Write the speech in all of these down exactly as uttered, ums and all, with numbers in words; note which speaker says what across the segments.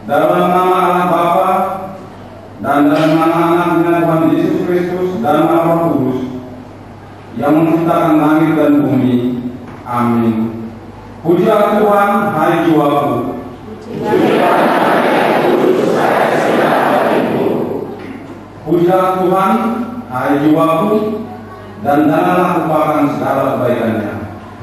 Speaker 1: dalam nama Allah Bapa dan dalam nama Anaknya Tuhan Yesus Kristus dan Roh Kudus yang menciptakan langit dan bumi. Amin. Pujilah Tuhan, hai jiwaku. Pujilah Tuhan, hai jiwaku, dan janganlah lupakan segala kebaikannya.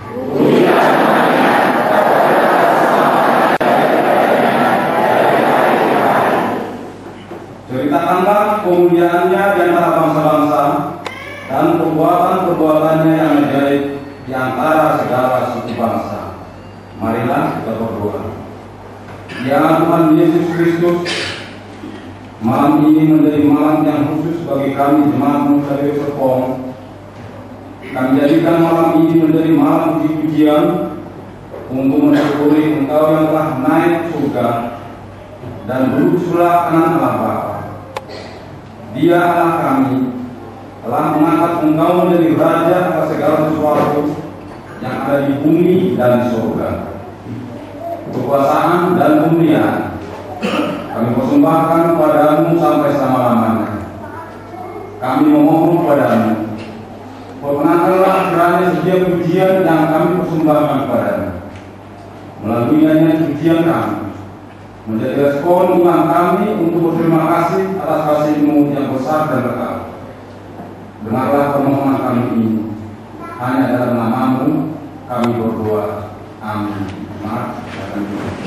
Speaker 1: Ceritakanlah kemuliaannya di antara bangsa-bangsa dan perbuatan-perbuatannya yang ajaib di antara segala suku bangsa. Marilah kita berdoa. Ya Tuhan Yesus Kristus, malam ini menjadi malam yang khusus bagi kami jemaat-Mu dari Serpong. Kami jadikan malam ini menjadi malam puji-pujian untuk mensyukuri Engkau yang telah naik surga dan duduk sebelah kanan Allah Bapa. Dia Allah kami telah mengangkat Engkau menjadi Raja atas segala sesuatu yang ada di bumi dan di surga. Kekuasaan dan kemuliaan kami persembahkan kepada-Mu sampai selama-lamanya. Kami memohon kepada-Mu, perkenankanlah kiranya setiap pujian yang kami persembahkan kepada-Mu, melalui nyanyian pujian kami, menjadi respon iman kami untuk berterima kasih atas kasih-Mu yang besar dan kekal. Dengarlah permohonan kami ini, hanya dalam nama-Mu kami berdoa. Amin. Maaf,